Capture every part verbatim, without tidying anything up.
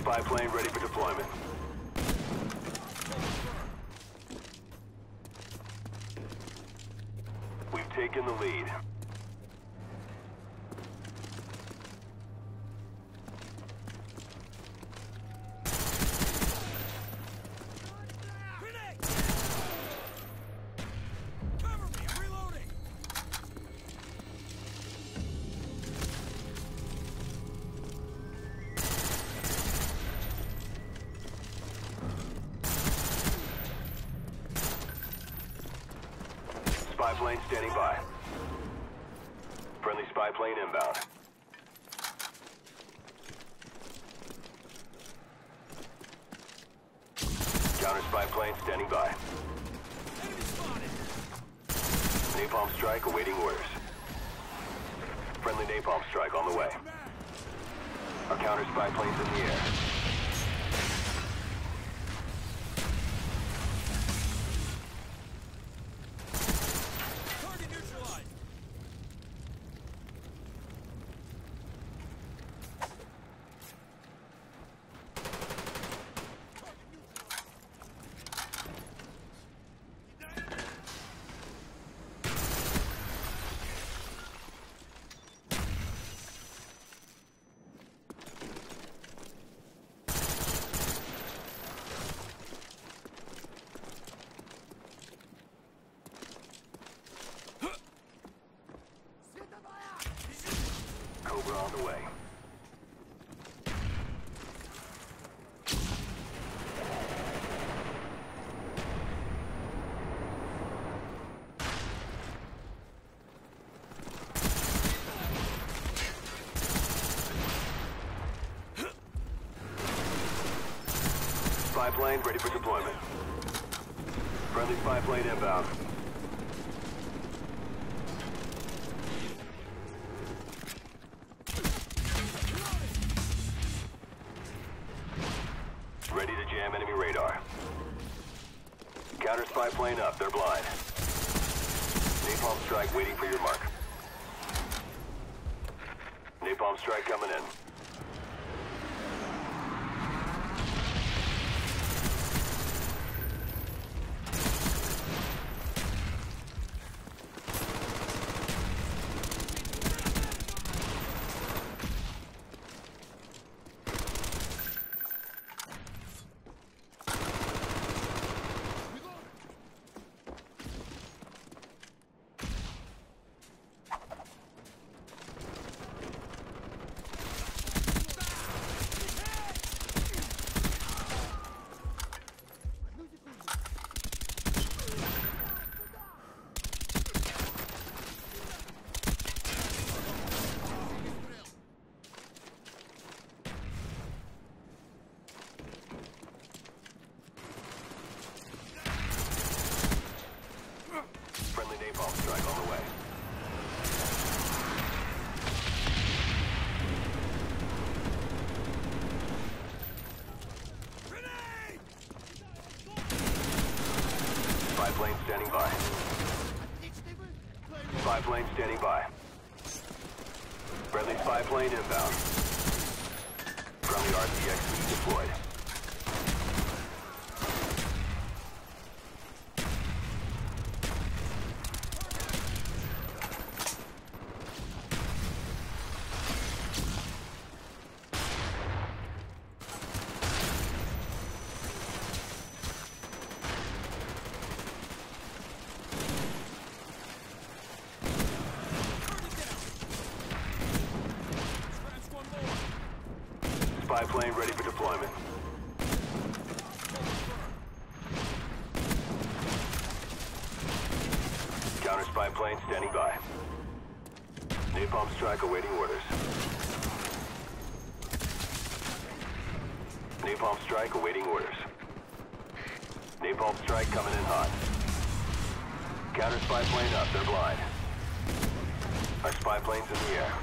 spy plane ready for deployment. We've taken the lead. Spy plane standing by. Friendly spy plane inbound. Counter spy plane standing by. Enemy spotted. Napalm strike awaiting orders. Friendly napalm strike on the way. Our counter spy plane's in the air. Target neutralized. Cobra on the way. Spy plane ready for deployment. Friendly spy plane inbound. Ready to jam enemy radar. Counter spy plane up, they're blind. Napalm strike waiting for your mark. Napalm strike coming in. Friendly napalm strike on the way. Grenade! Spy plane standing by. Spy plane standing by. Friendly spy plane inbound. Friendly R C X D deployed. Spy plane ready for deployment. Counter spy plane standing by. Napalm strike awaiting orders. Napalm strike awaiting orders. Napalm strike coming in hot. Counter spy plane up, they're blind. Our spy plane's in the air.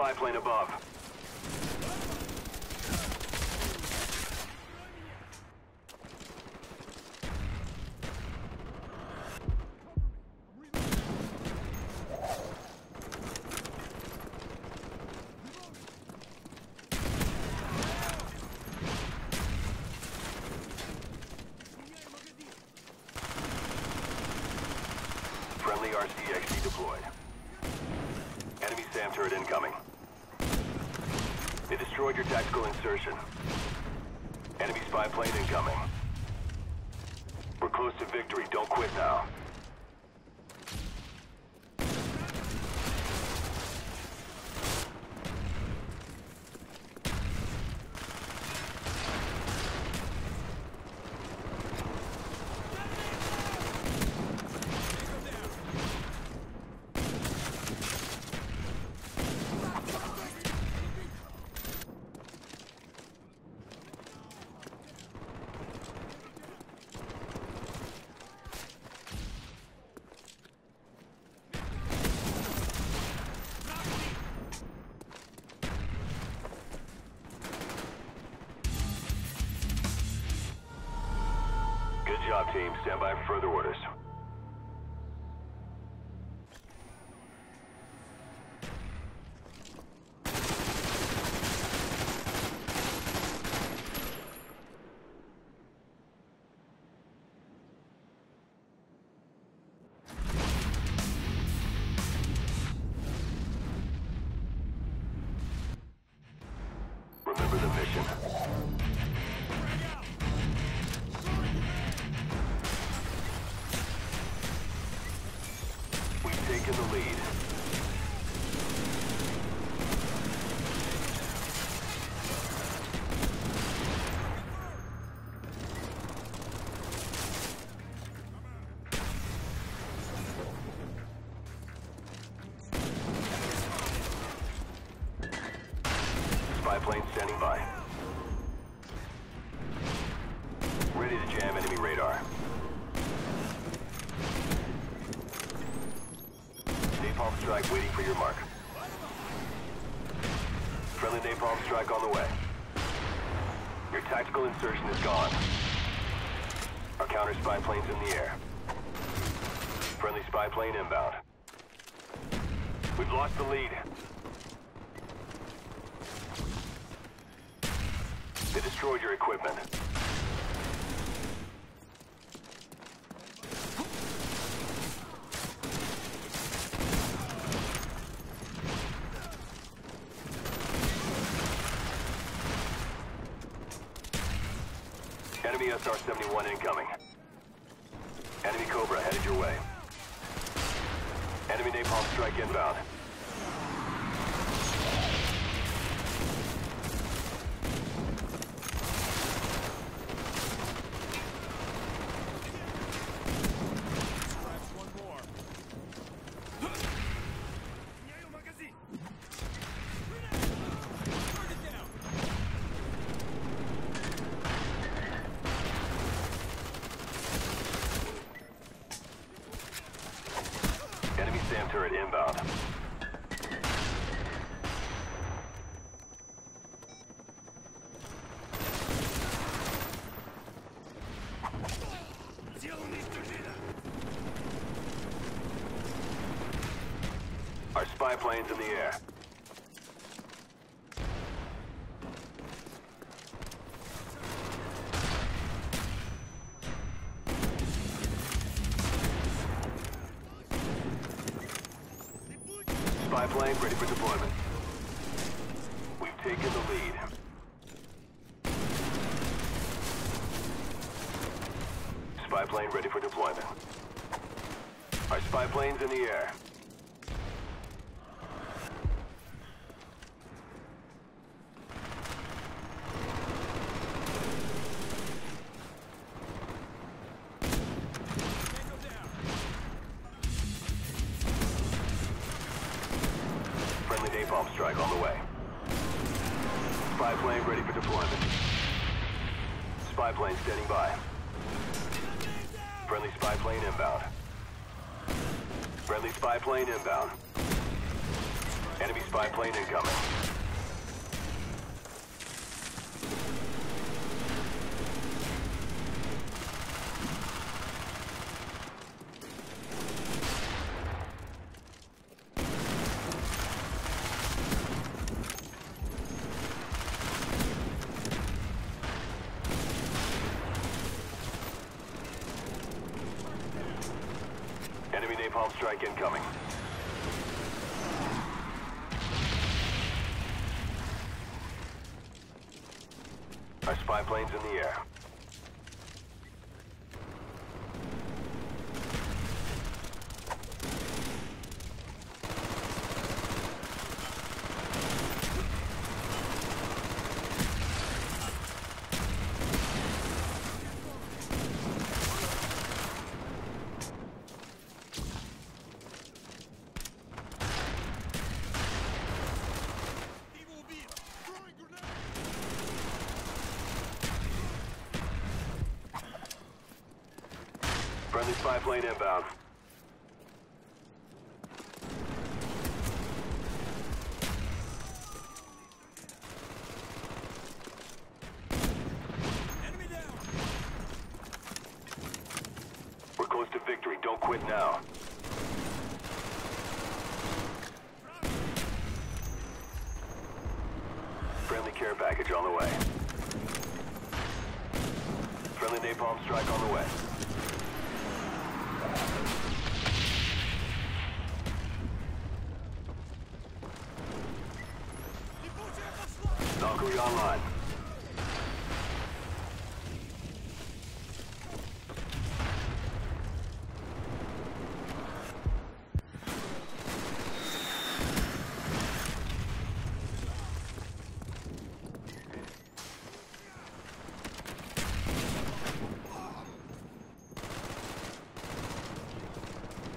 spy plane above. Friendly R C X D deployed. Enemy SAM turret incoming. They destroyed your tactical insertion. Enemy spy plane incoming. We're close to victory. Don't quit now. Good job, team. Stand by for further orders. Remember the mission. We've taken the lead. Spy plane standing by. Ready to jam enemy radar. Napalm strike waiting for your mark. Friendly napalm strike on the way. Your tactical insertion is gone. Our counter spy plane's in the air. Friendly spy plane inbound. We've lost the lead. They destroyed your equipment. Enemy S R seventy-one incoming. Enemy Cobra headed your way. Enemy napalm strike inbound. Enemy SAM turret inbound. Our spy plane's in the air. Spy plane ready for deployment. We've taken the lead. Spy plane ready for deployment. Our spy plane's in the air. Napalm strike on the way. Spy plane ready for deployment. Spy plane standing by. Friendly spy plane inbound. Friendly spy plane inbound. Enemy spy plane incoming. Enemy napalm strike incoming. Our spy plane's in the air. Friendly spy plane inbound. Enemy down. We're close to victory. Don't quit now. Friendly care package on the way. Friendly napalm strike on the way. Valkyrie online.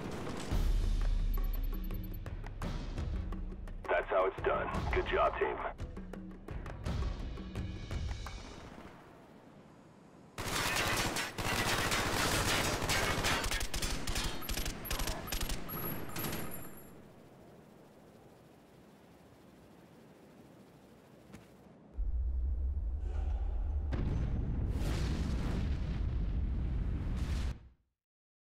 That's how it's done. Good job, team.